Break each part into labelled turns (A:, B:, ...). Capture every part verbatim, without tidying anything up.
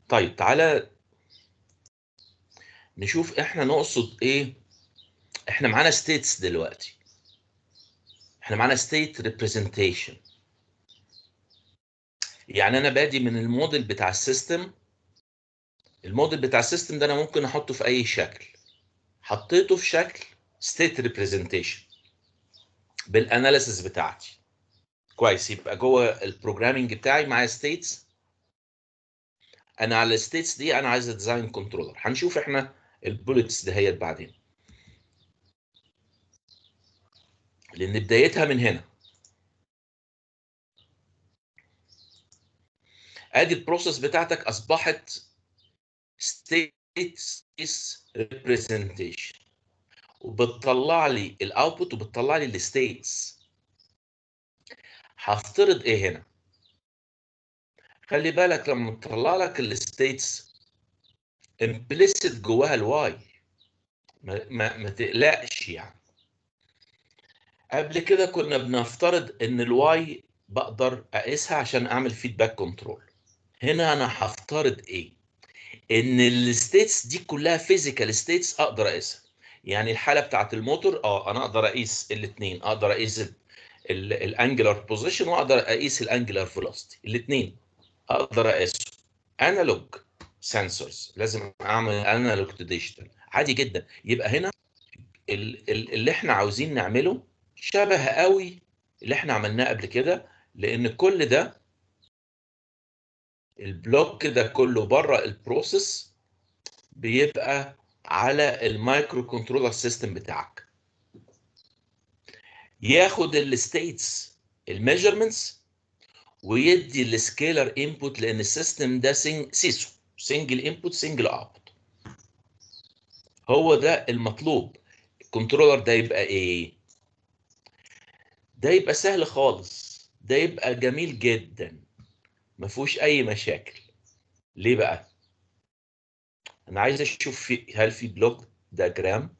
A: طيب تعالى نشوف احنا نقصد ايه. احنا معانا states دلوقتي، احنا معانا state representation. يعني انا بادي من الموديل بتاع السيستم. الموديل بتاع السيستم ده انا ممكن احطه في اي شكل. حطيته في شكل state representation بالاناليسيس بتاعتي. كويس، يبقى جوه البروجرامينج بتاعي معايا ستيتس. انا على الستيتس دي انا عايز ديزاين كنترولر. هنشوف احنا البوليتس دهيت بعدين، لان بدايتها من هنا. ادي البروسيس بتاعتك اصبحت ستيتس ريبريزنتيشن، وبتطلع لي الاوتبوت وبتطلع لي الستيتس. هفترض ايه هنا؟ خلي بالك لما تطلع لك الستيتس امبليسيت جواها الواي، ما, ما, ما تقلقش. يعني قبل كده كنا بنفترض ان الواي بقدر اقيسها عشان اعمل فيدباك كنترول. هنا انا هفترض ايه؟ ان الستيتس دي كلها فيزيكال ستيتس اقدر اقيسها. يعني الحاله بتاعت الموتور، اه انا اقدر اقيس الاثنين، اقدر اقيس الانجلر بوزيشن واقدر اقيس الانجلر فيلوسيتي. الاثنين اقدر اقيسهم. انالوج سنسورز، لازم اعمل انالوج تو ديجيتال عادي جدا. يبقى هنا ال- ال- اللي احنا عاوزين نعمله شبه قوي اللي احنا عملناه قبل كده، لان كل ده البلوك ده كله بره البروسيس بيبقى على المايكرو كنترولر سيستم بتاعك. ياخد الستيتس الميجرمنتس ويدي السكيلر انبوت، لان السيستم ده سيسو، سنجل انبوت سنجل اوتبوت. هو ده المطلوب. الكنترولر ده يبقى ايه؟ ده يبقى سهل خالص، ده يبقى جميل جدا، ما فيهوش اي مشاكل. ليه بقى؟ انا عايز اشوف في هل في بلوك دياجرام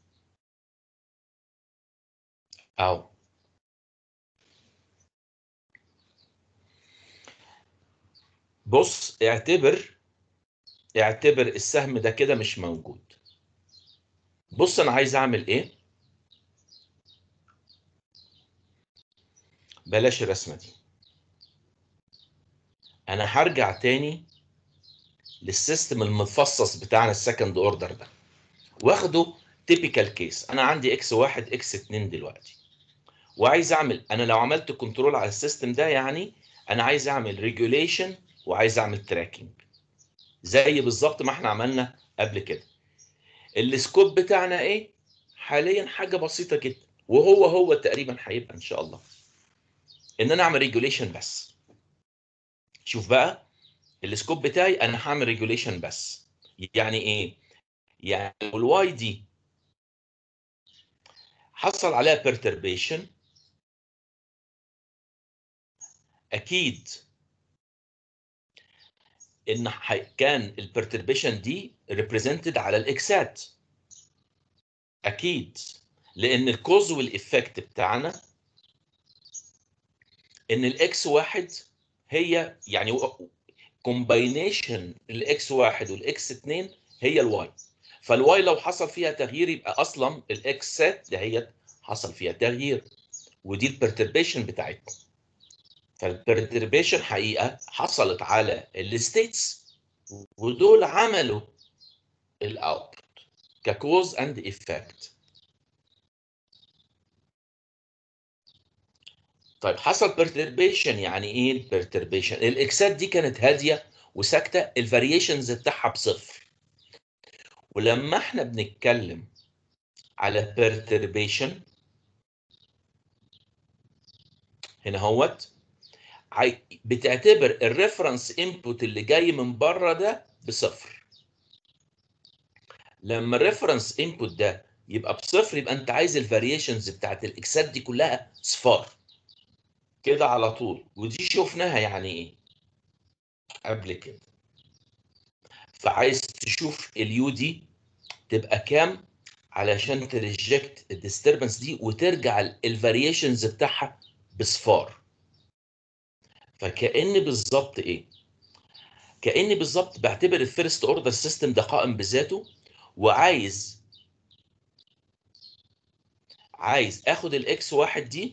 A: او بص. اعتبر اعتبر السهم ده كده مش موجود. بص انا عايز اعمل ايه. بلاش الرسمه دي. انا هرجع تاني للسيستم المتفصص بتاعنا السكند اوردر ده، واخده تيبيكال كيس. انا عندي اكس واحد اكس اتنين دلوقتي، وعايز اعمل، انا لو عملت كنترول على السيستم ده يعني انا عايز اعمل ريجوليشن وعايز اعمل تراكنج زي بالظبط ما احنا عملنا قبل كده. السكوب بتاعنا ايه؟ حاليا حاجه بسيطه جدا، وهو هو تقريبا هيبقى ان شاء الله ان انا اعمل ريجوليشن بس. شوف بقى السكوب بتاعي، انا هعمل ريجوليشن بس. يعني ايه؟ يعني الواي دي حصل عليها perturbation، اكيد ان كان البرتربيشن دي ريبريزنتد على الاكسات، اكيد، لان الكوز والافكت بتاعنا ان الاكس واحد هي يعني كومباينيشن الاكس واحد والاكس اتنين هي الواي. فالواي لو حصل فيها تغيير يبقى اصلا الاكسات دهيت حصل فيها تغيير، ودي البرتربيشن بتاعتنا. فالبرتربيشن حقيقه حصلت على الستيتس، ودول عملوا الاوتبوت ككوز اند افكت. طيب حصل بيرتربيشن، يعني ايه البيرتربيشن؟ الاكسات دي كانت هاديه وساكته، الفاريشنز بتاعها بصفر. ولما احنا بنتكلم على بيرتربيشن هنا هوت بتعتبر الريفرنس انبوت اللي جاي من بره ده بصفر. لما الريفرنس انبوت ده يبقى بصفر يبقى انت عايز الفاريشنز بتاعت الاكسات دي كلها صفار كده على طول. ودي شفناها يعني ايه قبل كده. فعايز تشوف اليو دي تبقى كام علشان تريجكت الديستربنس دي وترجع الفاريشنز بتاعها بصفار. فكأن بالظبط ايه؟ كاني بالظبط بعتبر الفيرست اوردر سيستم ده قائم بذاته، وعايز عايز اخد الاكس واحد دي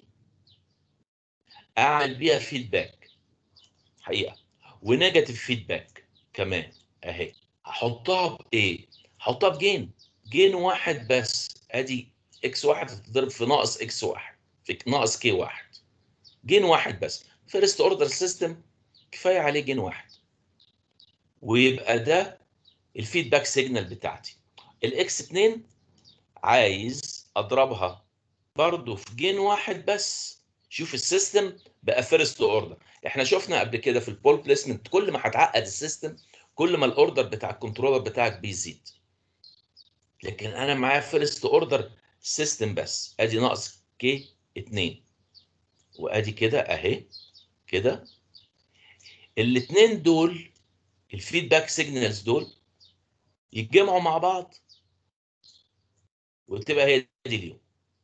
A: اعمل بيها فيدباك حقيقه، ونيجاتيف فيدباك كمان اهي. هحطها بايه؟ هحطها بجين، جين واحد بس. ادي اكس واحد هتضرب في ناقص اكس واحد في ناقص كي واحد، جين واحد بس. فيرست اوردر سيستم كفايه عليه جين واحد، ويبقى ده الفيدباك سيجنال بتاعتي. الاكس اتنين عايز اضربها برضو في جين واحد بس. شوف السيستم بقى فيرست اوردر. احنا شفنا قبل كده في البول بليسمنت كل ما هتعقد السيستم كل ما الاوردر بتاع الكنترولر بتاعك بيزيد. لكن انا معايا فيرست اوردر سيستم بس. ادي ناقص كي اتنين، وادي كده اهي كده. الاثنين دول الفيدباك سيجنالز دول يتجمعوا مع بعض وتبقى هي دي اليو.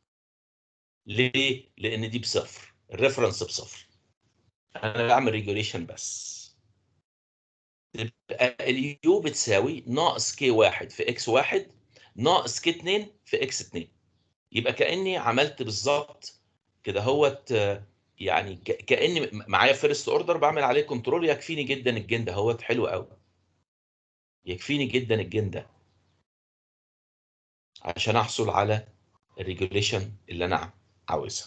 A: ليه؟ لان دي بصفر، الريفرنس بصفر. انا بعمل ريجوليشن بس. تبقى اليو بتساوي ناقص كي واحد في اكس واحد ناقص كي اتنين في اكس اتنين. يبقى كاني عملت بالظبط كده هوت. يعني كاني معايا فيرست اوردر بعمل عليه كنترول. يكفيني جدا الجين ده هوت. حلو قوي، يكفيني جدا الجين ده عشان احصل على الريجوليشن اللي انا عاوزها.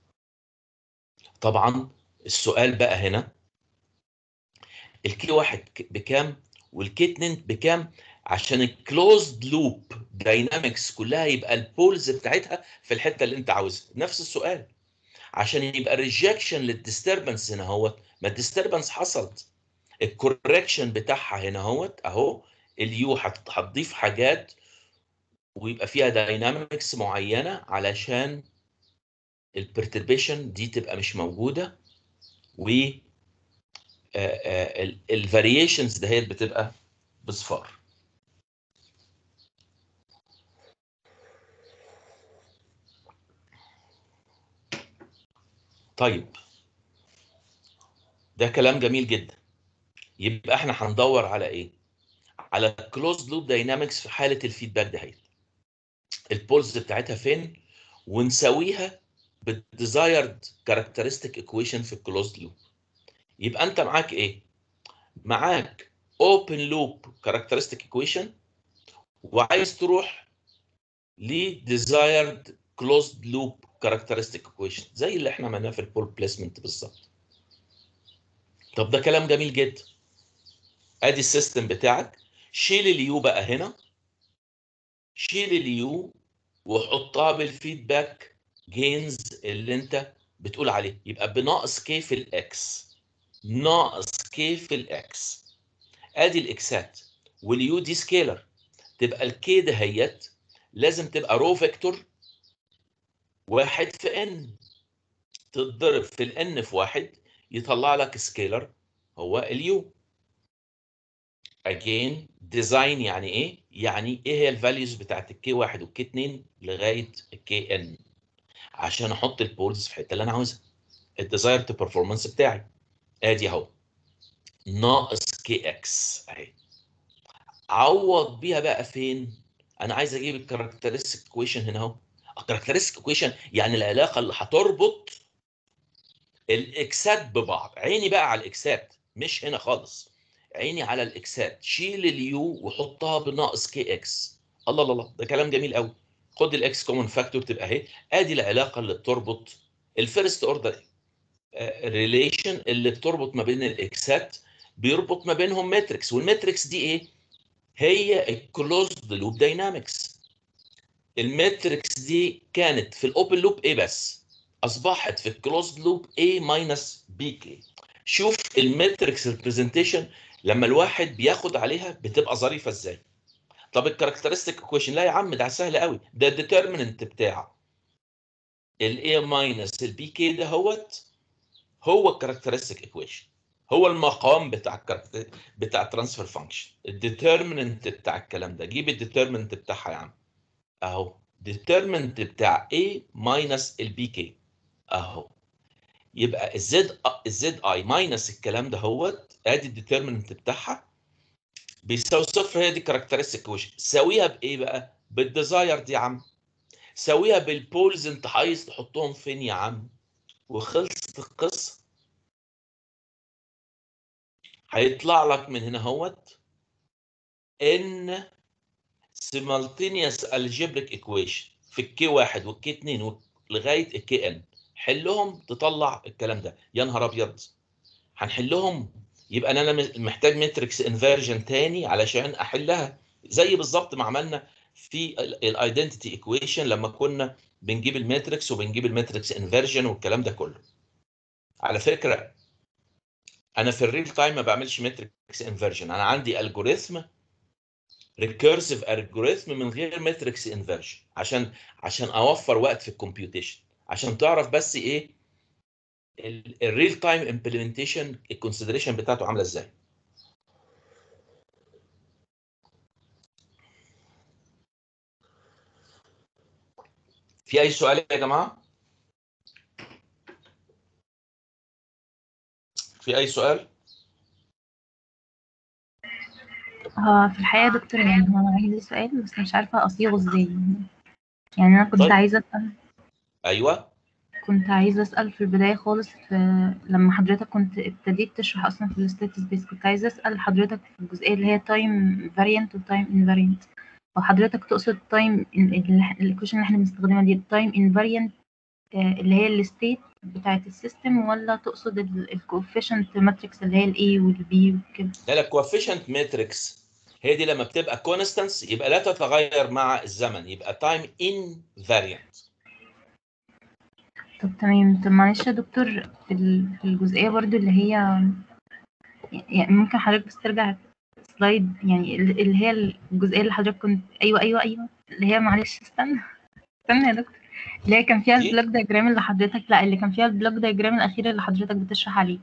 A: طبعا السؤال بقى هنا، الكي واحد بكام والكي اتنين بكام؟ عشان الكلوزد لوب داينامكس كلها يبقى البولز بتاعتها في الحته اللي انت عاوزها. نفس السؤال عشان يبقى الريجكشن للديستربنس هنا اهوت. ما الديستربنس حصلت، الكوركشن بتاعها هنا اهوت اهو. اليو هتضيف حاجات ويبقى فيها داينامكس معينه علشان البرتربيشن دي تبقى مش موجوده، و الفاريشنز ده هي بتبقى بصفار. طيب ده كلام جميل جدا. يبقى احنا هندور على ايه؟ على كلوزد لوب داينامكس في حاله الفيدباك ده هي. البولز بتاعتها فين؟ ونساويها بالديزايرد كاركترستيك ايكويشن في الكلوزد لوب. يبقى انت معاك ايه؟ معاك اوبن لوب كاركترستيك ايكويشن، وعايز تروح لديزايرد كلوزد لوب كاركترستيك ايكويشن زي اللي احنا عملناه في البول بليسمنت بالظبط. طب ده كلام جميل جدا. ادي السيستم بتاعك. شيل اليو بقى هنا، شيل اليو وحطها بالفيدباك جينز اللي انت بتقول عليه. يبقى بناقص كي في الاكس، ناقص كي في الاكس. ادي الاكسات، واليو دي سكيلر. تبقى الكي دهيت لازم تبقى رو فيكتور واحد في ان، تتضرب في الان في واحد يطلع لك سكيلر هو اليو. اجين ديزاين يعني ايه؟ يعني ايه هي الفاليوز بتاعت الكي واحد والكي اتنين لغايه الكي ان عشان احط البولز في الحته اللي انا عاوزها. الديزايرد بيرفورمانس بتاعي ادي اهو ناقص كي اكس اهي. عوض بيها بقى فين؟ انا عايز اجيب الكاركترستيك ايكويشن هنا اهو. الكاركترستيك ايكويشن يعني العلاقه اللي هتربط الاكسات ببعض. عيني بقى على الاكسات، مش هنا خالص. عيني على الاكسات. شيل اليو وحطها بناقص كي اكس. الله الله الله، ده كلام جميل قوي. خد الاكس كومن فاكتور تبقى اهي. ادي العلاقه اللي بتربط الفيرست اوردر ريليشن اللي بتربط ما بين الاكسات. بيربط ما بينهم ماتريكس، والماتريكس دي ايه؟ هي الكلوزد لوب داينامكس. الماتريكس دي كانت في الاوبن لوب ايه بس، اصبحت في الكلوزد لوب A ماينس بي كي. شوف الماتريكس ريبريزنتيشن لما الواحد بياخد عليها بتبقى ظريفه ازاي. طب الكاركترستيك ايكويشن، لا يا عم ده سهل قوي. ده الديترميننت بتاعه الاي ماينس البي كي ده هوت هو الكاركترستيك ايكويشن. هو المقام بتاع الكاركتر بتاع الترانسفير فانكشن. الديترميننت بتاع الكلام ده، جيب الديترميننت بتاعها يا عم اهو. ديترميننت بتاع A ماينس البي كي اهو. يبقى الزد الزد اي ماينس الكلام ده هوت ادي الديترميننت بتاعها بيساوي صفر، هي دي كاركترستيك ايكويشن. ساويها بايه بقى؟ بالديزاير دي يا عم، ساويها بالبولز، انت عايز تحطهم فين يا عم، وخلصت القصه. هيطلع لك من هنا اهوت ان simultaneous algebraic equation في الكي واحد والكي اتنين لغايه الكي ان، حلهم تطلع الكلام ده. يا نهار ابيض، هنحلهم، يبقى انا محتاج ماتريكس انفيرجن تاني علشان احلها، زي بالظبط ما عملنا في الايدنتيتي ايكويشن لما كنا بنجيب الماتريكس وبنجيب الماتريكس انفيرجن والكلام ده كله. على فكره انا في الريل تايم ما بعملش ماتريكس انفيرجن، انا عندي الجوريثم ريكيرسيف الجوريثم من غير ماتريكس انفيرجن، عشان عشان اوفر وقت في الكمبيوتيشن، عشان تعرف بس ايه الريل تايم امبلمنتيشن الكونسيدريشن بتاعته عامله ازاي. في اي سؤال يا جماعه؟ في اي سؤال؟
B: اه في الحقيقة يا دكتور يعني هو أنا عندي سؤال بس مش عارفة أصيغه ازاي. يعني أنا كنت
A: طيب
B: عايزة أسأل
A: ايوه
B: كنت عايزة أسأل في البداية خالص، في لما حضرتك كنت ابتديت تشرح أصلا في الستاتس بيس، كنت عايزة أسأل حضرتك في الجزئية اللي هي تايم فاريانت وتايم انفاريانت، وحضرتك تقصد تايم الإيكويشن اللي احنا بنستخدمها دي تايم انفاريانت اللي هي الستيت بتاعت السيستم، ولا تقصد الكوفيشنت ماتريكس اللي هي الاي والبي وكده؟
A: لا لا، كوفيشنت ماتريكس هي دي لما بتبقى كونستانس يبقى لا تتغير مع الزمن، يبقى تايم انفاريانت.
B: طب تمام. طب معلش يا دكتور، في ال- في الجزئية برضو اللي هي يعني ممكن حضرتك بس ترجع سلايد، يعني ال- اللي هي الجزئية اللي حضرتك كنت أيوه أيوه أيوه اللي هي معلش استنى استنى يا دكتور، اللي هي كان فيها
A: دي
B: البلوك دايجرام اللي حضرتك لا اللي كان فيها البلوك دايجرام الأخير اللي حضرتك بتشرح عليه.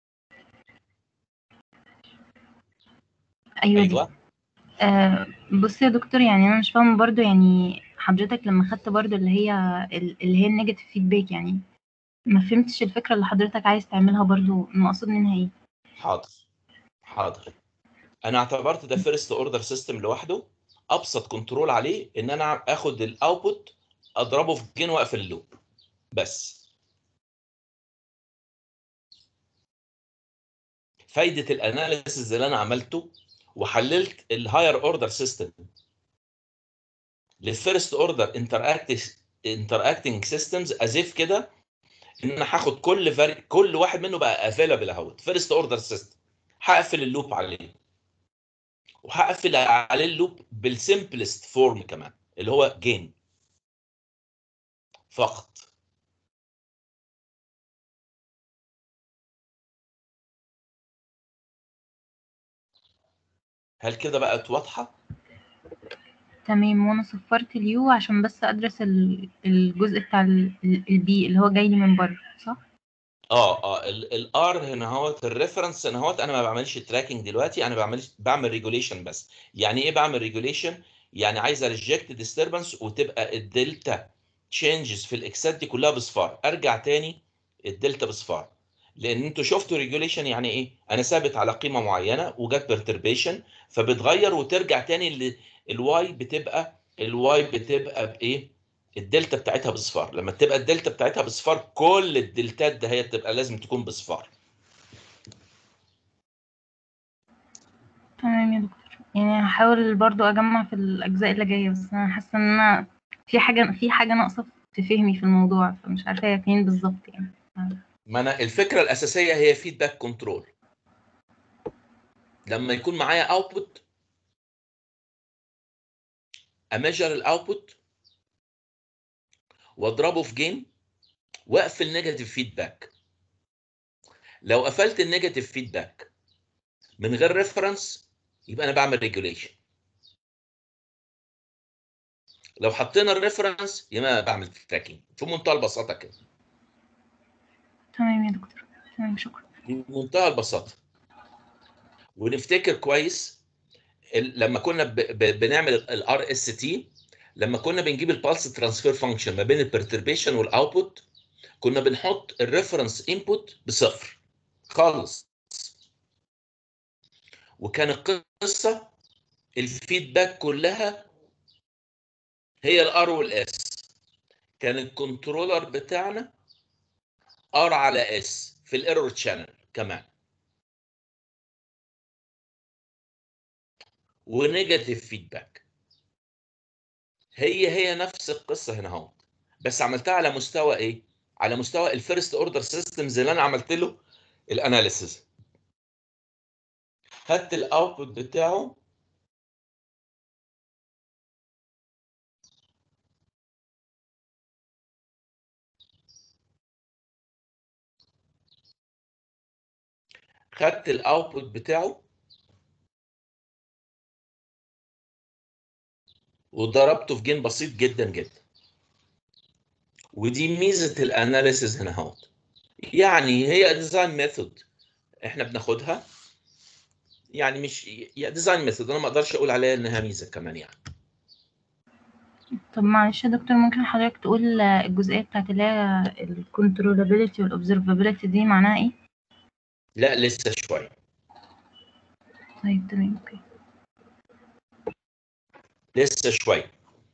B: أيوه دي.
A: ايوه
B: آه بص يا دكتور، يعني أنا مش فاهمة برضو، يعني حضرتك لما خدت برضو اللي هي اللي هي النيجاتيف فيدباك، يعني ما فهمتش الفكرة اللي حضرتك عايز تعملها برضو، المقصود منها ايه؟
A: حاضر حاضر. انا اعتبرت ده فيرست اوردر سيستم لوحده، ابسط كنترول عليه ان انا اخد الاوتبوت اضربه في جين واقفل اللوب بس. فايده الاناليسيز اللي انا عملته وحللت الهاير اوردر سيستم للفيرست اوردر انتراكتنج سيستمز ازيف كده، ان انا هاخد كل فاري كل واحد منه بقى افيلابل اهوت فيرست اوردر سيستم، هقفل اللوب عليه، وهقفل عليه اللوب بالسمبلست فورم كمان اللي هو جين فقط. هل كده بقت واضحه؟
B: تمام. وانا صفرت اليو عشان بس ادرس ال- الجزء بتاع البي اللي هو جاي لي من بره، صح؟
A: اه اه الار هنا اهوت الريفرنس هنا اهوت، انا ما بعملش تراكنج دلوقتي، انا بعمل بعمل ريجوليشن بس. يعني ايه بعمل ريجوليشن؟ يعني عايز ريجكت ديستربنس وتبقى الدلتا تشينجز في الاكسات دي كلها بصفار، ارجع تاني الدلتا بصفار. لان انتوا شفتوا ريجوليشن يعني ايه؟ انا ثابت على قيمه معينه وجت بيرتربيشن فبتغير وترجع تاني، الواي بتبقى الواي بتبقى بايه؟ الدلتا بتاعتها بصفار. لما تبقى الدلتا بتاعتها بصفار كل الدلتات ده هي تبقى لازم تكون بصفار.
B: تمام يا دكتور. يعني هحاول برضو اجمع في الاجزاء اللي جايه، بس انا حاسه ان انا في حاجه في حاجه ناقصه في فهمي في الموضوع، فمش عارفه هي فين بالظبط يعني.
A: ما انا الفكره الاساسيه هي فيدباك كنترول. لما يكون معايا اوتبوت اميجر الاوتبوت واضربه في جيم واقفل نيجاتيف فيدباك. لو قفلت النيجاتيف فيدباك من غير ريفرنس يبقى انا بعمل ريجوليشن. لو حطينا الريفرنس يبقى انا بعمل تراكنج، في منتهى البساطه كده.
B: تمام يا دكتور. تمام، شكرا.
A: بمنتهى البساطه. ونفتكر كويس لما كنا ب... ب... بنعمل الار اس تي، لما كنا بنجيب البالس ترانسفير فانكشن ما بين البرتربيشن والاوتبوت، كنا بنحط الريفرنس انبوت بصفر خالص، وكان القصه الفيدباك كلها هي الار والاس. كان الكنترولر بتاعنا ار على اس في الايرور تشانل كمان، ونيجاتيف فيدباك. هي هي نفس القصه هنا اهو، بس عملتها على مستوى ايه؟ على مستوى الفيرست اوردر سيستمز اللي انا عملت له الاناليسيز. خدت الاوتبوت بتاعه خدت الاوتبوت بتاعه وضربته في جين بسيط جدا جدا. ودي ميزه الاناليسيز هنا اهو. يعني هي ديزاين ميثود احنا بناخدها، يعني مش يا ديزاين ميثود، انا ما اقدرش اقول عليها انها ميزه كمان يعني.
B: طب معلش يا دكتور، ممكن حضرتك تقول الجزئية بتاعت اللي هي الكنترولابيلتي والأوبزرفابيلتي دي معناها ايه؟
A: لا لسه شويه.
B: طيب تمام اوكي.
A: لسه شويه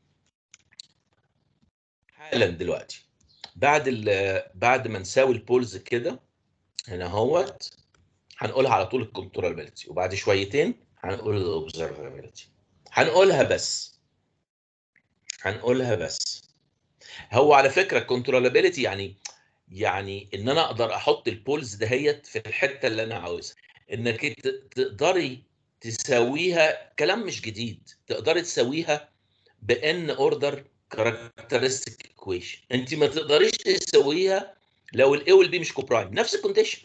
A: حالا دلوقتي. بعد ال بعد ما نساوي البولز كده هنا اهوت، هنقولها على طول الكنترولابيلتي، وبعد شويتين هنقول الاوبزرفابيلتي. هنقولها بس هنقولها بس هو على فكره الكنترولابيلتي يعني يعني ان انا اقدر احط البولز دهيت في الحته اللي انا عاوزها. انك ت- تقدري تساويها، كلام مش جديد، تقدري تساويها بان اوردر كاركترستيك ايكويشن. انت ما تقدريش تساويها لو الاي والبي مش كوبرايم. نفس الكونديشن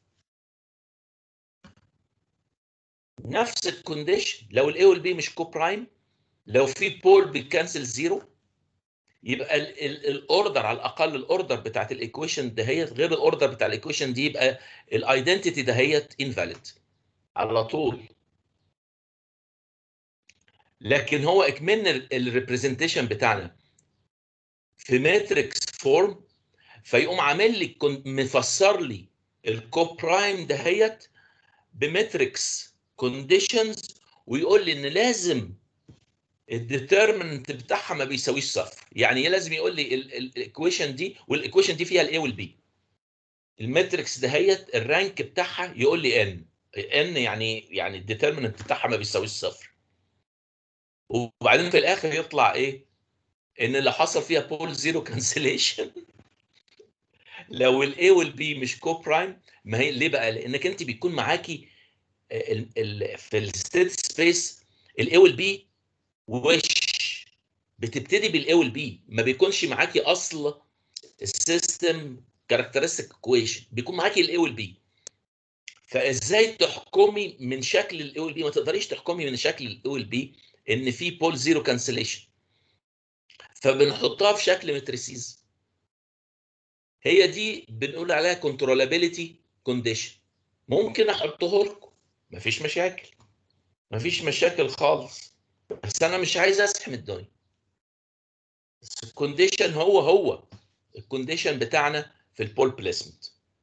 A: نفس الكونديشن لو الاي والبي مش كوبرايم، لو في بول بيكنسل زيرو، يبقى الاوردر على الاقل الاوردر بتاعت الايكويشن دهيت غير الاوردر بتاع الايكويشن دي، يبقى الايدنتيتي دهيت انفاليد على طول. لكن هو اكمن الريبريزنتيشن بتاعنا في ماتريكس فورم، فيقوم عامل لي مفسر لي الكوبرايم دهيت بماتريكس كونديشنز، ويقول لي ان لازم الديترمنت بتاعها ما بيساويش صفر. يعني لازم يقول لي الايكويشن دي والايكويشن دي فيها الاي والبي. الماتريكس دهيت الرانك بتاعها يقول لي ان ان يعني يعني الديترمنت بتاعها ما بيساويش صفر. وبعدين في الاخر يطلع ايه؟ ان اللي حصل فيها بول زيرو كانسليشن لو الاي والبي مش كو برايم. ما هي ليه بقى؟ لانك انت بيكون معاكي ال ال في الستيت سبيس الاي والبي وش بتبتدي بالاي والبي، ما بيكونش معاكي اصل السيستم كاركترستيك ايكويشن، بيكون معاكي الاي والبي. فازاي تحكمي من شكل الاي والبي؟ ما تقدريش تحكمي من شكل الاي والبي ان في بول زيرو كانسليشن، فبنحطها في شكل ماتريسيز. هي دي بنقول عليها كنترولابيلتي كونديشن. ممكن احطه لكم، مفيش مشاكل، مفيش مشاكل خالص، بس انا مش عايز اسحم الدنيا. بس الكونديشن هو هو الكونديشن بتاعنا في البول بليسمنت.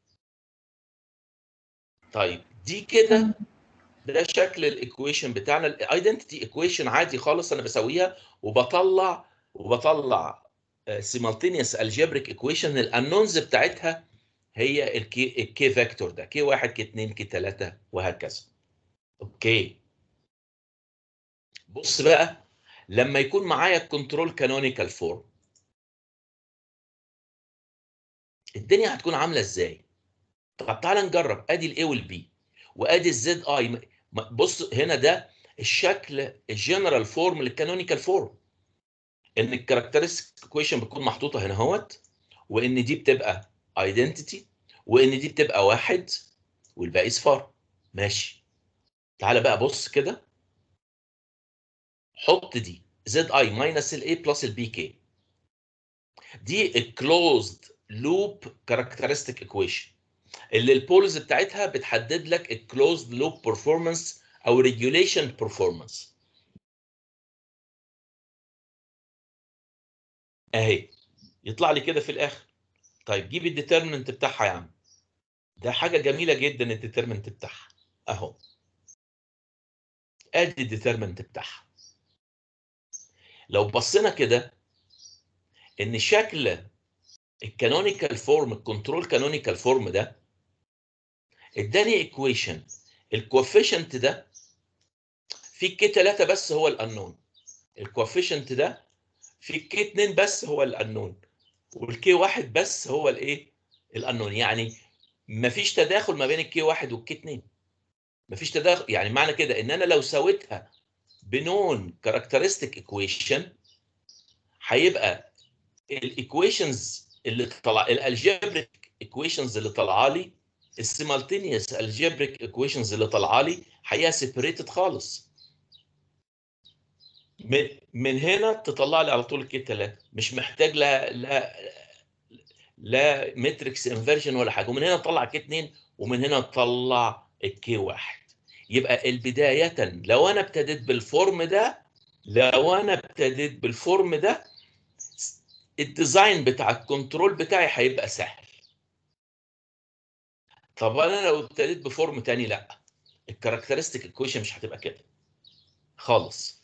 A: طيب دي كده ده شكل الايكويشن بتاعنا، الايدنتيتي ايكويشن عادي خالص. انا بسويها وبطلع وبطلع سيمالتينيوس الجبريك ايكويشن. الانونز بتاعتها هي الكي الكي فيكتور ده، كي واحد كي اتنين كي تلاتة وهكذا. اوكي، بص بقى لما يكون معايا الكنترول كانونيكال فورم الدنيا هتكون عامله ازاي؟ طب تعالى نجرب. ادي الاي والبي وادي الزد اي. بص هنا ده الشكل الجنرال فورم للكانونيكال فورم، ان الكاركترستيك ايكويشن بتكون محطوطه هنا اهوت، وان دي بتبقى ايدنتيتي، وان دي بتبقى واحد والباقي صفار. ماشي، تعالى بقى بص كده. حط دي زد اي ماينس الاي بلس البي كي، دي الكلوزد لوب كاركترستيك ايكويشن اللي البولز بتاعتها بتحدد لك الكلوزد لوب بيرفورمانس او ريجوليشن بيرفورمانس. اهي يطلع لي كده في الاخر. طيب جيب الديترمنت بتاعها يا عم. ده حاجه جميله جدا الديترمنت بتاعها اهو. ادي الديترمنت بتاعها. لو بصينا كده ان شكل الكانونيكال فورم، الكنترول كانونيكال فورم ده اداني ايكويشن الكوفيشنت ده في كي ثلاثة بس هو الانون، الكوفيشنت ده في كي اتنين بس هو الانون، والكي واحد بس هو الايه الانون. يعني مفيش تداخل ما بين الكي واحد والكي اتنين، مفيش تداخل. يعني معنى كده ان انا لو سويتها بنون كاركترستيك ايكويشن هيبقى الايكويشنز اللي طلع الالجبريك ايكويشنز اللي طالعه لي، السيمالتينيوس الجبريك ايكويشنز اللي طالعه لي هي سيبريتد خالص. من من هنا تطلع لي على طول الكي ثلاثة، مش محتاج لا لا لا ماتريكس انفرجن ولا حاجه، ومن هنا تطلع كي اتنين، ومن هنا تطلع الكي واحد. يبقى البدايه لو انا ابتديت بالفورم ده، لو انا ابتديت بالفورم ده الديزاين بتاع الكنترول بتاعي هيبقى سهل. طب انا لو ابتديت بفورم تاني لا، الكاركترستيك ايكويشن مش هتبقى كده خالص.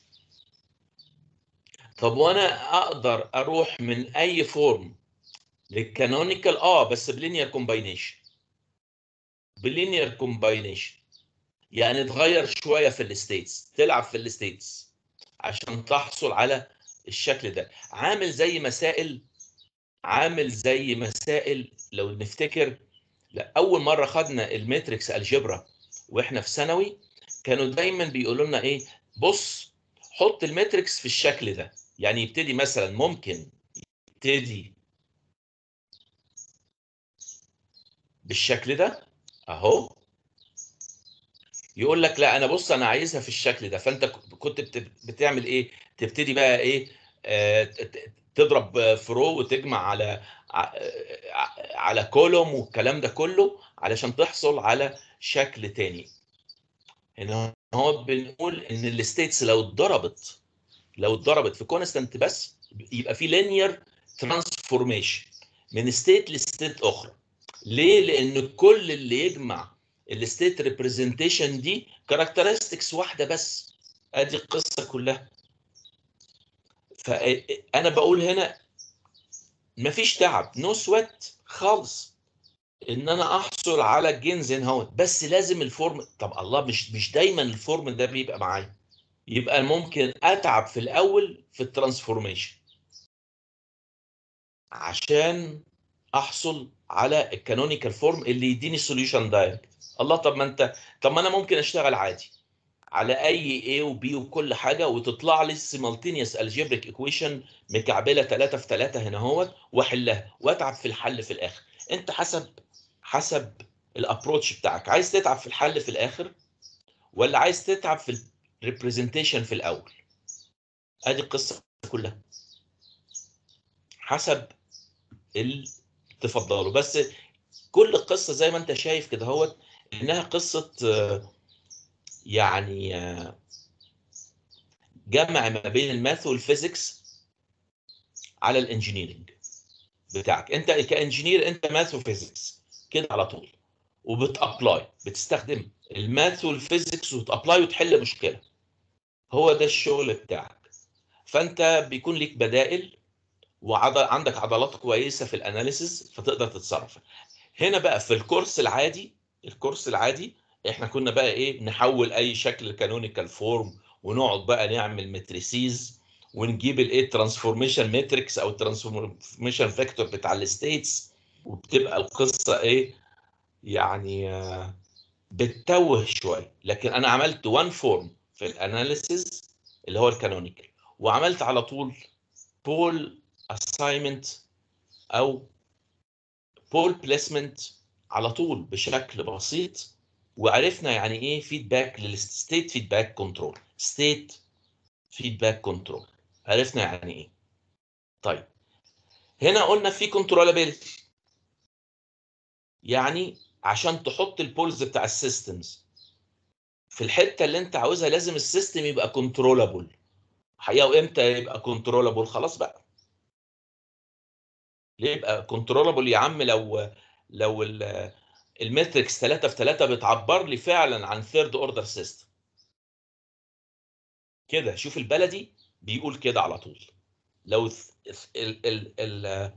A: طب وانا اقدر اروح من اي فورم للكانونيكال؟ اه بس بلينير كومباينيشن، بلينير كومباينيشن يعني تغير شويه في الستيتس، تلعب في الستيتس عشان تحصل على الشكل ده. عامل زي مسائل، عامل زي مسائل لو نفتكر لا اول مره خدنا الماتريكس الجبرا واحنا في ثانوي، كانوا دايما بيقولوا لنا ايه، بص حط الماتريكس في الشكل ده. يعني يبتدي مثلا، ممكن يبتدي بالشكل ده اهو، يقول لك لا انا بص انا عايزها في الشكل ده، فانت كنت بتعمل ايه، تبتدي بقى ايه، آه تضرب فروع وتجمع على على كولوم والكلام ده كله علشان تحصل على شكل تاني. هنا هو بنقول ان الستيتس لو اتضربت، لو اتضربت في كونستانت بس يبقى في لينير ترانسفورميشن من ستيت لستيت اخرى. ليه؟ لان كل اللي يجمع الستيت ريبريزنتيشن دي كاركترستكس واحده بس، ادي القصه كلها. فانا بقول هنا مفيش تعب، نو سويت خالص ان انا احصل على الجينز هنا، بس لازم الفورم. طب الله، مش مش دايما الفورم ده بيبقى معايا، يبقى ممكن اتعب في الاول في الترانسفورميشن عشان احصل على الكانونيكال فورم اللي يديني سوليوشن دايركت. الله، طب ما انت، طب ما انا ممكن اشتغل عادي على اي A و B وكل حاجه وتطلع لي السيمالتينيوس الجبريك ايكويشن مكعبله ثلاثة في ثلاثة هنا اهوت واحلها واتعب في الحل في الاخر. انت حسب حسب الابروتش بتاعك، عايز تتعب في الحل في الاخر ولا عايز تتعب في الريبريزنتيشن في الاول. ادي القصه كلها، حسب اللي تفضله. بس كل القصه زي ما انت شايف كده اهوت انها قصه يعني جمع ما بين الماث والفيزيكس على الانجينيرنج بتاعك. انت كانجينير انت ماث وفيزيكس كده على طول، وبتابلاي، بتستخدم الماث والفيزيكس وتابلاي وتحل مشكله. هو ده الشغل بتاعك. فانت بيكون ليك بدائل وعندك عضلات كويسه في الاناليسز فتقدر تتصرف. هنا بقى في الكورس العادي، الكورس العادي احنا كنا بقى ايه، نحول اي شكل كانونيكال فورم ونقعد بقى نعمل ماتريسيز ونجيب الايه ترانسفورميشن ماتريكس او الترانسفورميشن فيكتور بتاع الستيتس، وبتبقى القصه ايه يعني بتتوه شويه. لكن انا عملت وان فورم في الاناليسيز اللي هو الكانونيكال، وعملت على طول بول اساينمنت او بول بليسمنت على طول بشكل بسيط، وعرفنا يعني ايه فيدباك للستيت فيدباك كنترول، ستيت فيدباك كنترول عرفنا يعني ايه. طيب هنا قلنا في كنترولابيلتي، يعني عشان تحط البولز بتاع السيستمز في الحته اللي انت عاوزها لازم السيستم يبقى كنترولابل. حقيقه وامتى يبقى كنترولابل؟ خلاص بقى ليه يبقى كنترولابل يا عم؟ لو لو الماتريكس ثلاثة في ثلاثة بتعبر لي فعلا عن ثيرد اوردر سيستم، كده شوف البلدي بيقول كده على طول. لو ال ال ال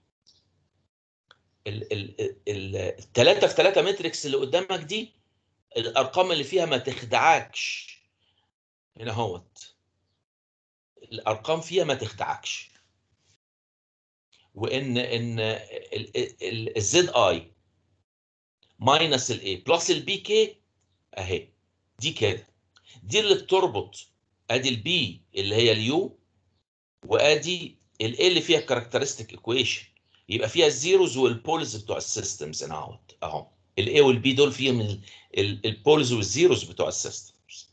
A: ال الثلاثة في ثلاثة ماتريكس اللي قدامك دي الارقام اللي فيها ما تخدعكش. هنا اهوت الارقام فيها ما تخدعكش، وان ان الزد اي ماينس الاي بلس البي كي اهي، دي كده دي اللي بتربط ادي البي اللي هي اليو، وادي الاي اللي فيها كاركترستيك ايكويشن، يبقى فيها الزيروز والبولز بتوع السيستمز هنا اهوت اهو. الاي والبي دول فيهم البولز والزيروز بتوع السيستمز.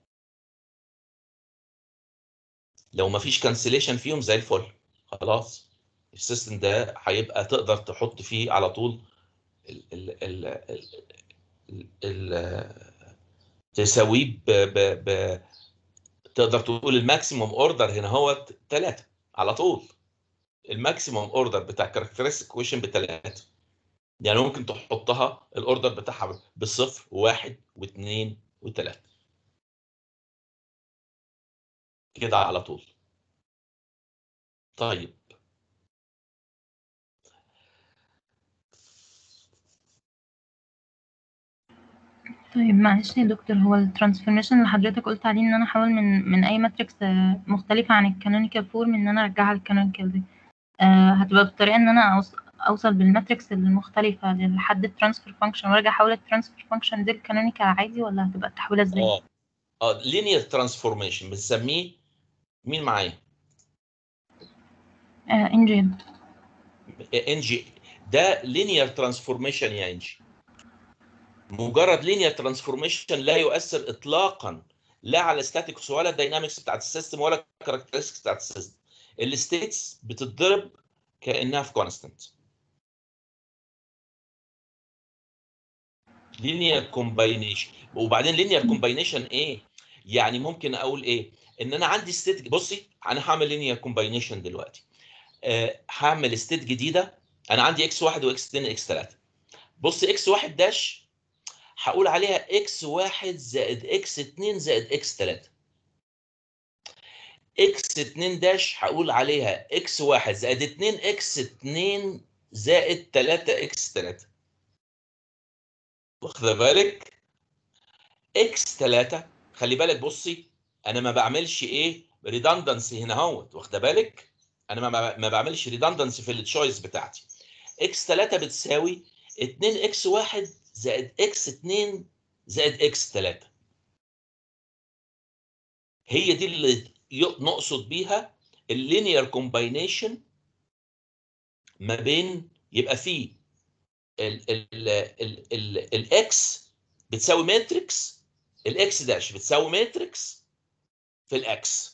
A: لو ما فيش كانسليشن فيهم زي الفل، خلاص السيستم ده هيبقى تقدر تحط فيه على طول ال ال ال ال ال تساويه ب ب ب تقدر تقول الماكسيموم اوردر هنا هو ثلاثة على طول. الماكسيموم اوردر بتاع كاركترستيك ايكويشن بثلاثة، يعني ممكن تحطها الاوردر بتاعها بالصفر وواحد واثنين وثلاثة كده على طول. طيب
B: طيب معلش يا دكتور، هو الترانسفورميشن اللي حضرتك قلت عليه ان انا احول من من اي ماتريكس مختلفة عن الكانونيكال فورم ان انا ارجعها للكانونيكال دي، آه هتبقى بالطريقة ان انا أوص- اوصل بالماتريكس المختلفة لحد الترانسفير فانكشن وارجع احول الترانسفير فانكشن دي الكانونيكال عادي، ولا هتبقى التحويلة ازاي؟
A: اه اه لينير ترانسفورميشن بنسميه. مين معايا؟
B: آه انجي.
A: انجي. ده لينير ترانسفورميشن يا انجي. مجرد لينير ترانسفورميشن لا يؤثر اطلاقا لا على الستاتيكس ولا الداينامكس بتاعت السيستم ولا الكاركترستكس بتاعت السيستم. الستيتس بتتضرب كانها في كونستنت. لينير كومباينيشن. وبعدين لينير كومباينيشن ايه؟ يعني ممكن اقول ايه؟ ان انا عندي ستيت، بصي انا هعمل لينير كومباينيشن دلوقتي. أه هعمل ستيت جديده. انا عندي اكس واحد واكس اتنين اكس تلاتة. بص اكس واحد داش هقول عليها اكس واحد زائد اكس اتنين زائد اكس تلاتة. اكس اتنين داش هقول عليها اكس واحد زائد اتنين اكس اتنين زائد تلاتة اكس تلاتة. واخده بالك؟ اكس تلاتة خلي بالك بصي انا ما بعملش ايه ريدندنسي هنا اهوت، واخده بالك؟ انا ما ما بعملش ريدندنسي في التشويس بتاعتي. اكس تلاتة بتساوي اتنين اكس واحد زائد اكس اتنين زائد اكس تلاتة. هي دي اللي نقصد بيها اللينير كومباينيشن ما بين، يبقى فيه الاكس بتساوي ماتريكس، الاكس داش بتساوي ماتريكس في الاكس.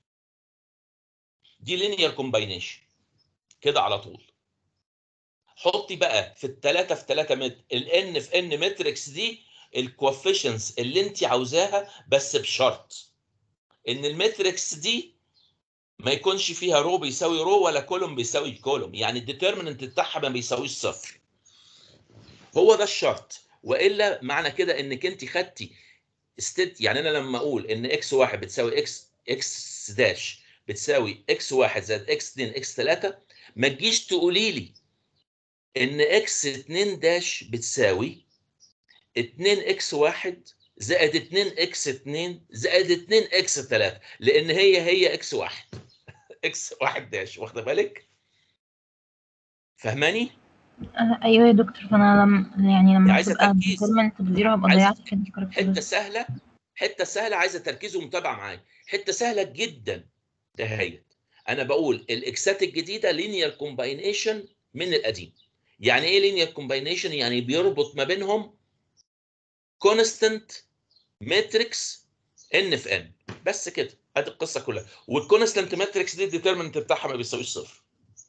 A: دي لينير كومباينيشن كده على طول. حطي بقى في الثلاثة في ثلاثة متر الان في ان ماتريكس دي الكوفيشنز اللي انت عاوزاها، بس بشرط ان الماتريكس دي ما يكونش فيها رو بيساوي رو ولا كولوم بيساوي كولوم، يعني الديترمننت بتاعها ما بيساويش صفر. هو ده الشرط، والا معنى كده انك انت خدتي ستيت. يعني انا لما اقول ان اكس واحد بتساوي اكس اكس داش بتساوي اكس واحد زائد اكس اتنين اكس تلاتة، ما تجيش تقولي لي ان اكس اتنين داش بتساوي اتنين اكس واحد زائد اتنين اكس اتنين زائد اتنين اكس تلاتة، لان هي هي اكس واحد اكس واحد داش. واخده بالك؟ فهماني؟
B: آه ايوه يا دكتور، فانا لما يعني لما
A: عايزه
B: تبقى
A: تركيز،
B: ديترمنت بزيرو هبقى
A: عايزه
B: ضيعت حته
A: حته
B: الكاركترستيك.
A: سهله، حته سهله عايزه تركيز ومتابعه معايا. حته سهله جدا دهيت. انا بقول الاكسات الجديده لينير كومباينيشن من القديم. يعني ايه لينير كومباينيشن؟ يعني بيربط ما بينهم كونستنت ماتريكس ان في ان، بس كده ادي القصه كلها. والكونستنت ماتريكس دي الديترمنت بتاعها ما بيساويش صفر.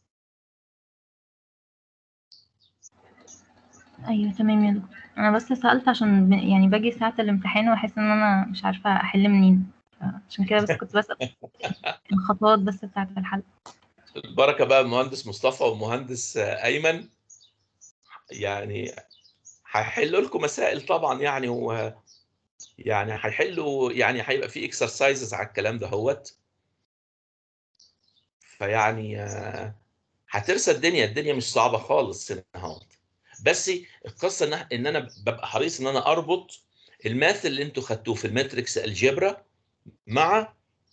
B: ايوه تمام يا دكتور، انا بس سألت عشان ب... يعني باجي ساعة الامتحان واحس ان انا مش عارفة احل منين، عشان كده بس كنت بسأل الخطوات بس بتاعة الحل.
A: البركه بقى المهندس مصطفى والمهندس ايمن، يعني هيحلوا لكم مسائل طبعا يعني، و يعني هيحلوا، يعني هيبقى في اكسرسايزز على الكلام ده هوت. فيعني آه، هترسى الدنيا، الدنيا مش صعبه خالص هنا اهوت. بس القصه ان ان انا ببقى حريص ان انا اربط الماث اللي انتوا خدتوه في الماتريكس الجبرا مع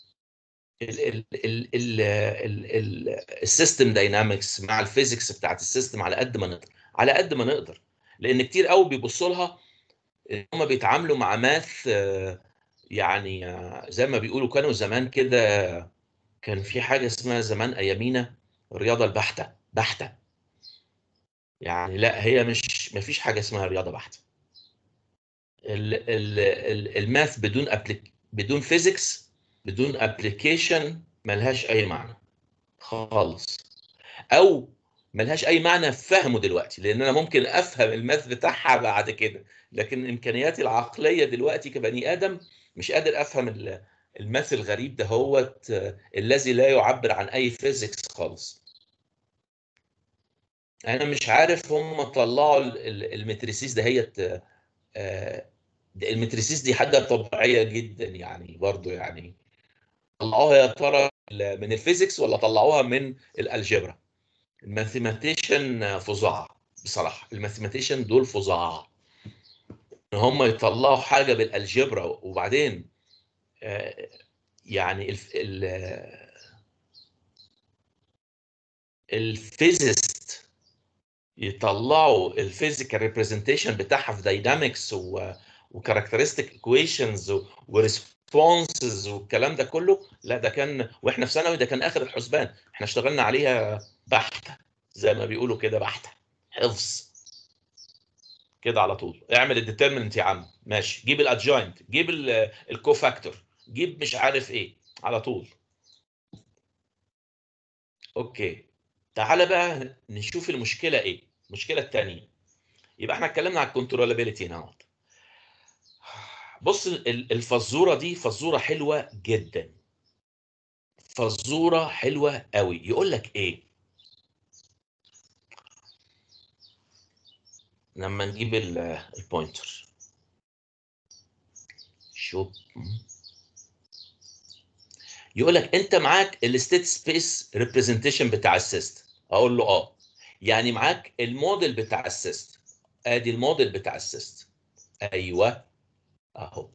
A: السيستم داينامكس، مع الفيزيكس بتاعت السيستم على قد ما نقدر، على قد ما نقدر. لان كتير قوي بيبصوا لها ان هم بيتعاملوا مع ماث آه، يعني آه، زي ما بيقولوا كانوا زمان كده، كان في حاجه اسمها زمان ايامينا الرياضه البحته بحته. يعني لا، هي مش، ما فيش حاجه اسمها رياضه بحته. ال- ال- ال- الماث بدون أبليك بدون فيزيكس، بدون ابلكيشن، ملهاش اي معنى خالص. او ملهاش اي معنى في فهمه دلوقتي، لان انا ممكن افهم الماث بتاعها بعد كده، لكن امكانياتي العقليه دلوقتي كبني ادم مش قادر افهم ال- الماث الغريب ده هوت آه، الذي لا يعبر عن اي فيزيكس خالص. انا مش عارف هم طلعوا ال- ال- المتريسيس دهيت آه، ده- المتريسيس دي حاجه طبيعيه جدا يعني، برضو يعني طلعوها يا ترى من الفيزيكس ولا طلعوها من الالجبرا؟ الماثيماتيشن فظاع بصراحه، الماثيماتيشن دول فظاع ان هم يطلعوا حاجه بالالجبرا، وبعدين آه، يعني الف- ال- الفيزيست يطلعوا الفيزيكال ريبريزنتيشن بتاعها في داينامكس وكاركترستيك ايكويشنز وريسبونسز والكلام ده كله. لا ده كان واحنا في ثانوي، ده كان اخر الحسبان، احنا اشتغلنا عليها بحته، زي ما بيقولوا كده بحته، حفظ كده على طول. اعمل الديترمنت يا عم، ماشي، جيب الادجوينت، جيب الكوفاكتور، جيب مش عارف ايه، على طول. اوكي، تعالى بقى نشوف المشكله ايه، المشكله الثانيه. يبقى احنا اتكلمنا على الكنترولابيلتي هنا. بص ال- الفزوره دي فزوره حلوه جدا، فزوره حلوه قوي. يقول لك ايه لما نجيب ال- البوينتر؟ شوف، يقول لك انت معاك الستيت سبيس ريبريزنتيشن بتاع السيستم. اقول له اه، يعني معاك الموديل بتاع السيستم. ادي الموديل بتاع السيستم، ايوه اهو،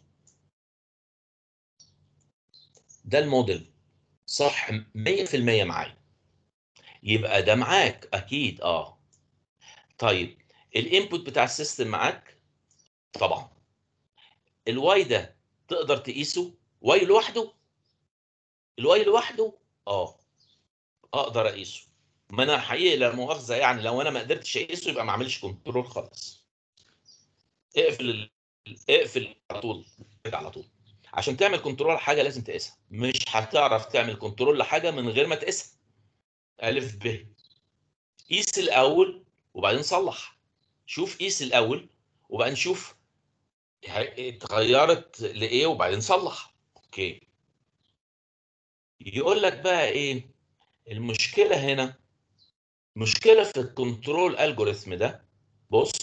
A: ده الموديل صح مية في المية معايا. يبقى ده معاك اكيد اه. طيب الانبوت بتاع السيستم معاك طبعا. الواي ده تقدر تقيسه واي لوحده؟ الواي لوحده اه اقدر اقيسه. ما انا حقيقي لا مؤاخذه يعني، لو انا ما قدرتش اقيسه يبقى ما اعملش كنترول خالص. اقفل ال... اقفل على طول، كده على طول. عشان تعمل كنترول حاجه لازم تقيسها، مش هتعرف تعمل كنترول لحاجه من غير ما تقيسها. الف ب، قيس الاول وبعدين صلح. شوف قيس الاول وبعدين شوف اتغيرت لايه وبعدين صلح. اوكي، يقول لك بقى ايه المشكله هنا؟ مشكله في الكنترول الجوريثم ده. بص،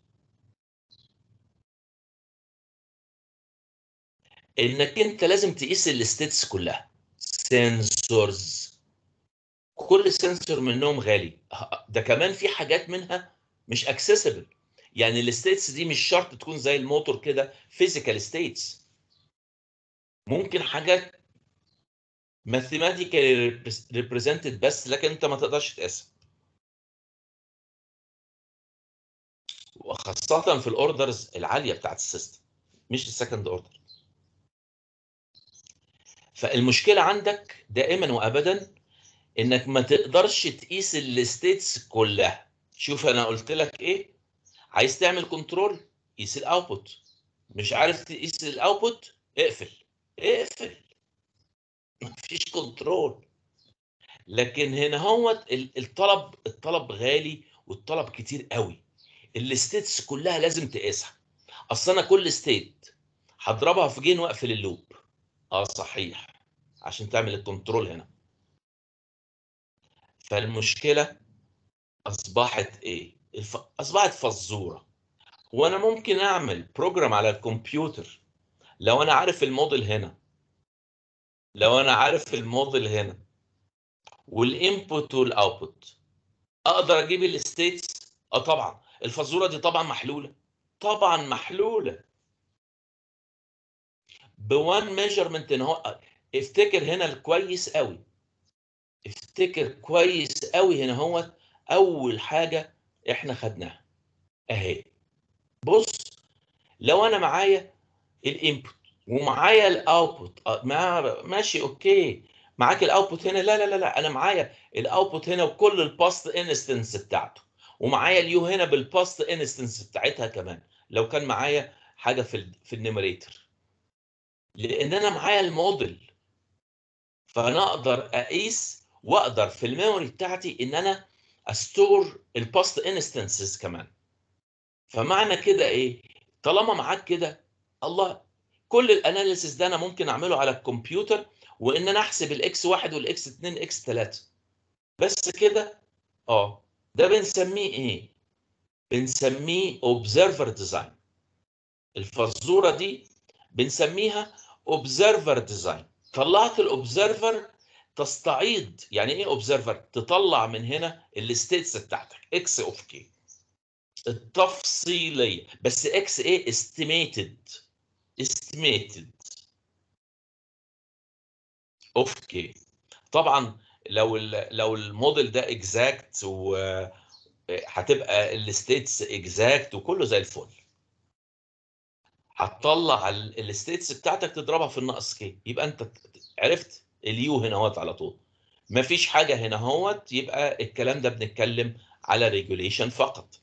A: انك انت لازم تقيس الستيتس كلها، سنسورز، كل سنسور منهم غالي. ده كمان في حاجات منها مش اكسسبل، يعني الستيتس دي مش شرط تكون زي الموتور كده فيزيكال ستيتس، ممكن حاجات ماثيماتيكالي ريبريزنتد بس، لكن انت ما تقدرش تقيسها، وخاصه في الاوردرز العاليه بتاعت السيستم، مش السكند اوردر. فالمشكله عندك دائما وابدا انك ما تقدرش تقيس الستيتس كلها. شوف انا قلت لك ايه، عايز تعمل كنترول قيس الاوتبوت، مش عارف تقيس الاوتبوت اقفل، اقفل، مفيش كنترول. لكن هنا هو الطلب الطلب غالي والطلب كتير قوي، الستيتس كلها لازم تقيسها. اصل انا كل ستيت هضربها في جين واقفل اللوب. اه صحيح، عشان تعمل الكنترول هنا. فالمشكله اصبحت ايه؟ الف... اصبحت فزوره. وانا ممكن اعمل بروجرام على الكمبيوتر لو انا عارف الموديل هنا لو انا عارف الموديل هنا والانبوت والاوتبوت، اقدر اجيب الستيتس. اه طبعا الفزوره دي طبعا محلوله، طبعا محلوله بوان ميجرمنت. ان هو افتكر هنا كويس قوي، افتكر كويس قوي هنا هو اول حاجه احنا خدناها اهي. بص، لو انا معايا الانبوت ومعايا الاوتبوت، ماشي اوكي، معاك الاوتبوت هنا، لا لا لا لا انا معايا الاوتبوت هنا وكل الباست انستنس بتاعته، ومعايا اليو هنا بالباست انستنس بتاعتها كمان لو كان معايا حاجه في ال في النيميريتور، لان انا معايا الموديل. فانا اقدر اقيس واقدر في الميموري بتاعتي ان انا استور الباست انستنسز كمان. فمعنى كده ايه؟ طالما معاك كده، الله، كل الاناليسيس ده انا ممكن اعمله على الكمبيوتر، وان انا احسب الاكس واحد والاكس اتنين اكس تلاتة بس كده. اه ده بنسميه ايه؟ بنسميه اوبزرفر ديزاين. الفزوره دي بنسميها اوبزرفر ديزاين. طلعت الاوبزرفر تستعيض. يعني ايه اوبزرفر؟ تطلع من هنا الستيتس بتاعتك اكس اوف كي التفصيليه، بس اكس ايه؟ استيميتد استيميتد اوف كي. طبعا لو لو الموديل ده اكزاكت وهتبقى الستيتس اكزاكت وكله زي الفل، هتطلع الستيتس بتاعتك تضربها في الناقص كي، يبقى انت عرفت اليو هنا اهوت على طول. مفيش حاجه هنا اهوت، يبقى الكلام ده بنتكلم على ريجوليشن فقط،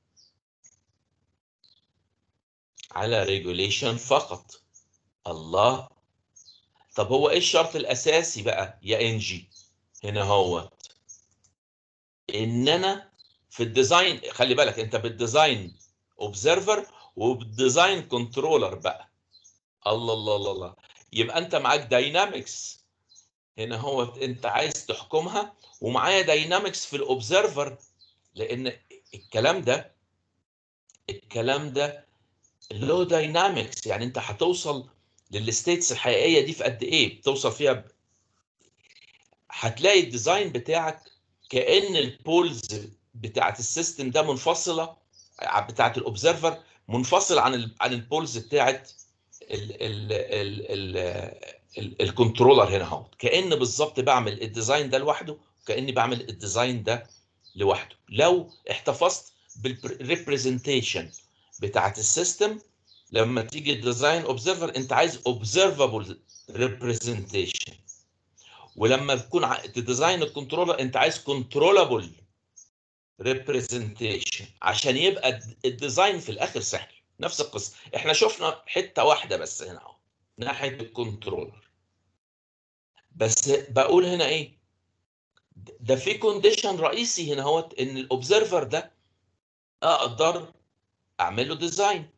A: على ريجوليشن فقط. الله، طب هو ايه الشرط الاساسي بقى يا انجي هنا اهوت؟ ان انا في الديزاين، خلي بالك انت بالديزاين اوبزرفر وبالديزاين كنترولر بقى. الله الله الله الله، يبقى انت معاك داينامكس هنا هو انت عايز تحكمها، ومعايا داينامكس في الاوبزرفر، لان الكلام ده الكلام ده له داينامكس. يعني انت هتوصل للستيتس الحقيقيه دي في قد ايه؟ بتوصل فيها ب... هتلاقي الديزاين بتاعك كأن البولز بتاعت السيستم ده منفصله، بتاعت الاوبزرفر منفصل عن ال عن البولز بتاعت ال ال ال ال الكنترولر هنا اهو. كأن بالظبط بعمل الديزاين ده لوحده، وكأني بعمل الديزاين ده لوحده. لو احتفظت بالريبريزنتيشن بتاعت السيستم، لما تيجي الديزاين اوبزرفر انت عايز اوبزرفابل ريبريزنتيشن، ولما تكون تديزاين الكنترولر انت عايز كنترولابل ريبريزنتيشن، عشان يبقى الديزاين في الاخر سهل. نفس القصه، احنا شفنا حته واحده بس هنا اهو ناحيه الكنترولر. بس بقول هنا ايه؟ ده في كونديشن رئيسي هنا اهو، ان الاوبزرفر ده اقدر اعمل له ديزاين.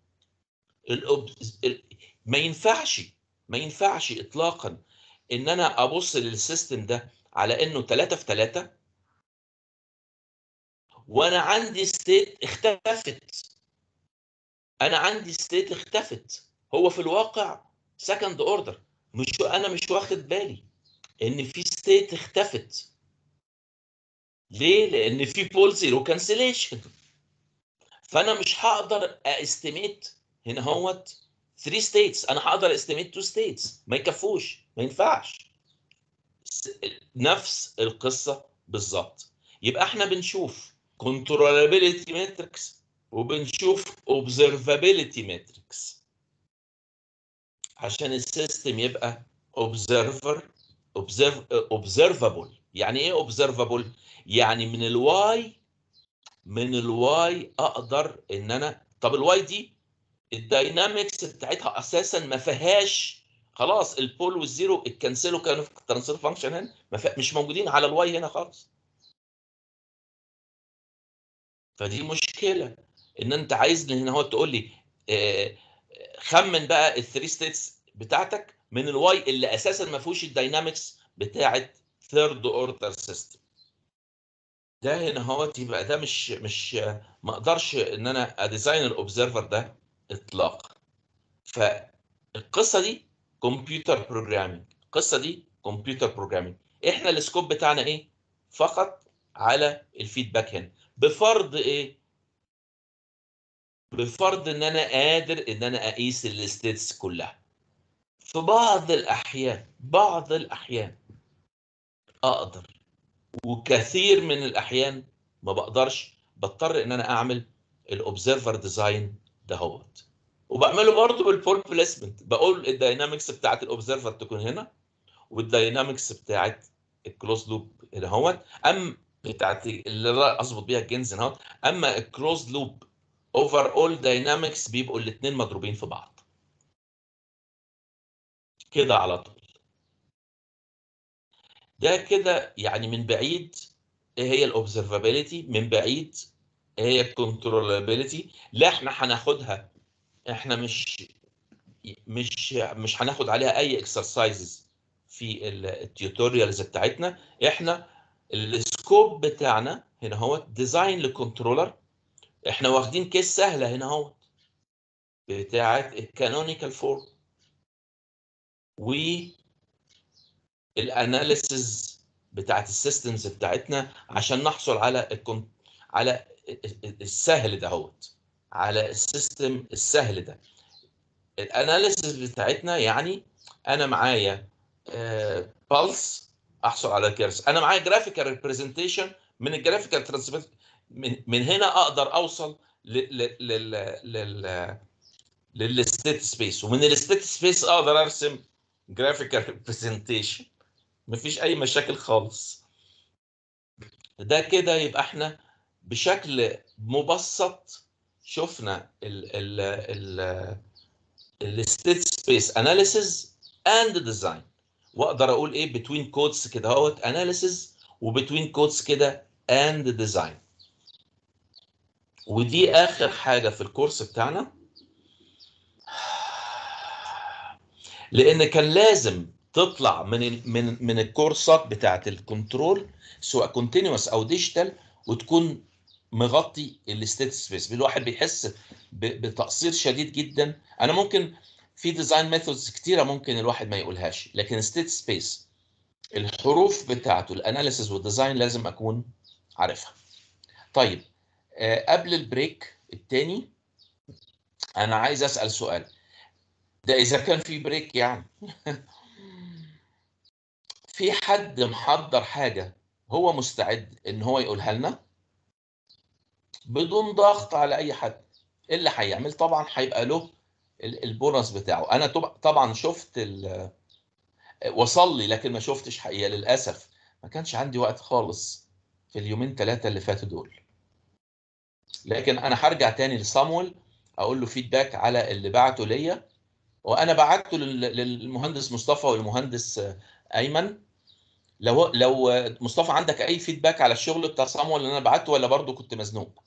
A: ما ينفعش ما ينفعش اطلاقا ان انا ابص للسيستم ده على انه تلاتة في تلاتة وانا عندي ستيت اختفت. انا عندي ستيت اختفت، هو في الواقع سكند اوردر، مش انا مش واخد بالي ان في ستيت اختفت. ليه؟ لان في بول زيرو كانسليشن، فانا مش هقدر استيميت هنا هوت ثلاثة ستيتس، انا هقدر استيميت اتنين ستيتس، ما يكفوش، ما ينفعش. نفس القصه بالظبط. يبقى احنا بنشوف controllability matrix وبنشوف observability matrix عشان السيستم يبقى observer observe observable. يعني ايه observable؟ يعني من الواي من الواي اقدر ان انا، طب الواي دي الداينامكس بتاعتها اساسا ما فيهاش، خلاص البول والزيرو اتكنسلوا، كانوا في الترانسفير فانكشن هنا مش موجودين على الواي هنا خالص. فدي مشكله، ان انت عايزني هنا هو تقول لي آه خمن بقى الثري ستيتس بتاعتك من الواي اللي اساسا ما فيهوش الداينامكس بتاعت ثيرد اوردر سيستم. ده هنا هو يبقى ده مش مش ما اقدرش ان انا اديزاين الاوبزرفر ده اطلاقا. ف القصه دي كمبيوتر بروجرامينج، القصه دي كمبيوتر بروجرامينج. احنا السكوب بتاعنا ايه؟ فقط على الفيدباك هنا، بفرض ايه؟ بفرض ان انا قادر ان انا اقيس الستيتس كلها. في بعض الاحيان، بعض الاحيان اقدر، وكثير من الاحيان ما بقدرش، بضطر ان انا اعمل الاوبزرفر ديزاين دهوت، وبعمله برضه بالبول بليسمنت. بقول الداينامكس بتاعت الاوبزرفر تكون هنا، والداينامكس بتاعت الكلوز لوب هنا اهوت، ام بتاعت اللي اظبط بيها الجنز هنا اهوت. اما الكلوز لوب اوفر اول داينامكس بيبقوا الاثنين مضروبين في بعض كده على طول. ده كده يعني من بعيد ايه هي الاوبزرفابيلتي، من بعيد ايه هي الكنترولابيلتي. لا احنا هناخدها، احنا مش مش مش هناخد عليها اي اكسرسايزز في التيوتوريالز بتاعتنا. احنا السكوب بتاعنا هنا هو ديزاين لكنترولر. احنا واخدين كيس سهله هنا هو بتاعت الكانونيكال فورم، والاناليسز بتاعت السيستمز بتاعتنا عشان نحصل على الكون على السهل دهوت، على السيستم السهل ده. الاناليسز بتاعتنا يعني انا معايا بالس احصل على كيرس، انا معايا جرافيكال ريبريزنتيشن، من الجرافيكال ترانسميت من, من هنا اقدر اوصل لل لل للستيت سبيس، ومن الستيت سبيس اقدر ارسم جرافيكال ريبريزنتيشن. مفيش اي مشاكل خالص. ده كده يبقى احنا بشكل مبسط شفنا ال ال ال الستيت سبيس اناليسيز اند ديزاين. واقدر اقول ايه بتوين كودز كده اهوت اناليسيز، وبتوين كودز كده اند ديزاين. ودي اخر حاجه في الكورس بتاعنا، لان كان لازم تطلع من ال من من الكورسات بتاعه الكنترول سواء كونتينوس او ديجيتال، وتكون مغطي الستيت سبيس. الواحد بيحس بتقصير شديد جدا. انا ممكن في ديزاين ميثودز كتيره ممكن الواحد ما يقولهاش، لكن ستيت سبيس الحروف بتاعته الاناليسيس والديزاين لازم اكون عارفها. طيب آه قبل البريك التاني انا عايز اسال سؤال، ده اذا كان في بريك يعني. في حد محضر حاجه هو مستعد ان هو يقولها لنا بدون ضغط على اي حد؟ اللي هيعمل طبعا هيبقى له البونص بتاعه. انا طبعا شفت وصل لي، لكن ما شفتش حقيقه للاسف، ما كانش عندي وقت خالص في اليومين ثلاثه اللي فاتوا دول. لكن انا هرجع تاني لصامويل اقول له فيدباك على اللي بعته ليا، وانا بعته للمهندس مصطفى والمهندس ايمن. لو لو مصطفى عندك اي فيدباك على الشغل بتاع صامويل اللي انا بعته، ولا برضو كنت مزنوق؟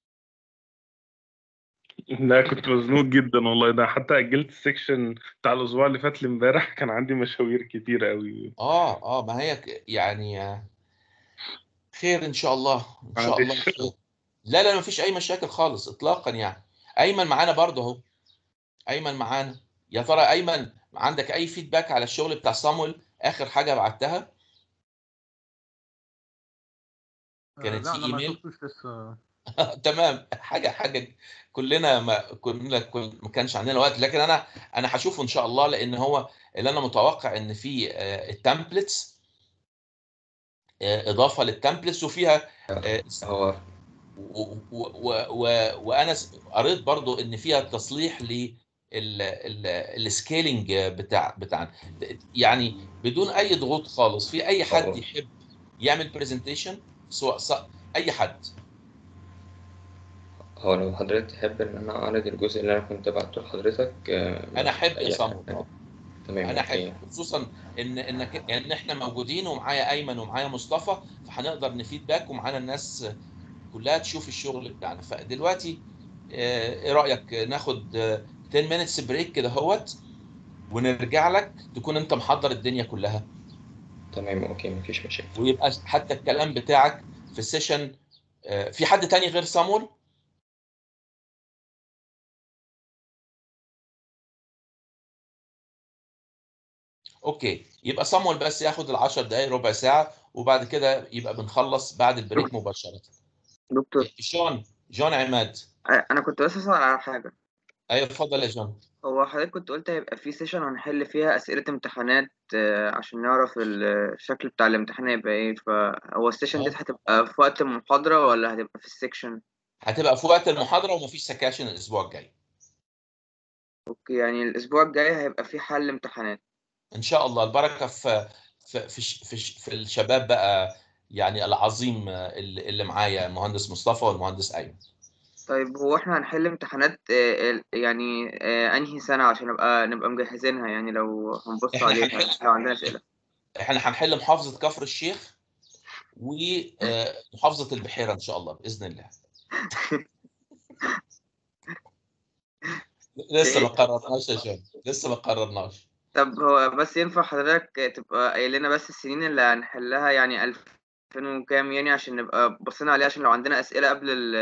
C: لا كنت مزنوق جدا والله، ده حتى اجلت السكشن بتاع الاسبوع اللي فات لامبارح، كان عندي مشاوير كتيره قوي.
A: اه اه ما هي يعني خير ان شاء الله، ان شاء الله
C: معلش.
A: خير. لا لا ما فيش اي مشاكل خالص اطلاقا يعني. ايمن معانا برضه اهو، ايمن معانا. يا ترى ايمن عندك اي فيدباك على الشغل بتاع صامويل اخر حاجه بعتها؟
D: آه
A: كانت
D: لا
A: في
D: انا ما
A: ايميل.
D: شفتوش لسه.
A: تمام، حاجه حاجه كلنا ما كنا كل- ما كانش عندنا وقت، لكن انا انا هشوفه ان شاء الله، لان هو اللي انا متوقع ان في التمبلتس، اضافه للتمبلتس وفيها آه،
E: هو
A: و- و- و- و- وانا س- قريت برضو ان فيها تصليح للسكيلينج بتاع بتاعنا. يعني بدون اي ضغوط خالص، في اي حد
E: هو
A: يحب يعمل برزنتيشن سواء ص- اي حد.
E: هو لو حضرتك تحب إن أنا أعرض الجزء اللي أنا كنت بعته لحضرتك، آه،
A: انا
E: مفيش
A: احب يا
E: أي
A: صمد،
E: حاجة. تمام
A: انا احب
E: أوكي.
A: خصوصا ان انك ان احنا موجودين ومعايا ايمن ومعايا مصطفى، فهنقدر نفيد باك ومعانا الناس كلها تشوف الشغل بتاعنا. فدلوقتي آه، ايه رايك ناخد آه، عشرة minutes بريك كده اهوت، ونرجع لك تكون انت محضر الدنيا كلها،
E: تمام أوكي مفيش مشاكل.
A: ويبقى حتى الكلام بتاعك في السيشن. آه، في حد تاني غير صامول؟ اوكي، يبقى صمول بس ياخد ال عشر دقائق ربع ساعه، وبعد كده يبقى بنخلص بعد البريك مباشره.
F: دكتور
A: جون جون عماد.
F: انا كنت بس اسال على حاجه.
A: ايوه اتفضل يا جون.
F: هو حضرتك كنت قلت هيبقى في سيشن هنحل فيها اسئله امتحانات آه، عشان نعرف الشكل بتاع الامتحان هيبقى ايه، فهو السيشن دي
A: أه.
F: هتبقى في وقت المحاضره ولا هتبقى في السيكشن؟
A: هتبقى في وقت المحاضره ومفيش سكاشن الاسبوع الجاي.
F: اوكي، يعني الاسبوع الجاي هيبقى في حل امتحانات.
A: ان شاء الله. البركه في في في, ش- في, ش- في الشباب بقى، يعني العظيم اللي اللي معايا المهندس مصطفى والمهندس ايمن.
F: طيب هو احنا هنحل امتحانات آه، ال- يعني آه، انهي سنة عشان نبقى نبقى مجهزينها، يعني لو هنبص
A: احنا
F: عليها
A: هنحل
F: لو عندنا أسئلة.
A: احنا هنحل محافظه كفر الشيخ ومحافظه البحيره ان شاء الله باذن الله. لسه ما
F: إيه؟
A: قررناش يا شباب، لسه ما قررناش.
F: طب هو بس ينفع حضرتك تبقى قايل لنا بس السنين اللي هنحلها، يعني ألفين وكام، يعني عشان نبقى بصينا عليها، عشان لو عندنا أسئلة قبل ال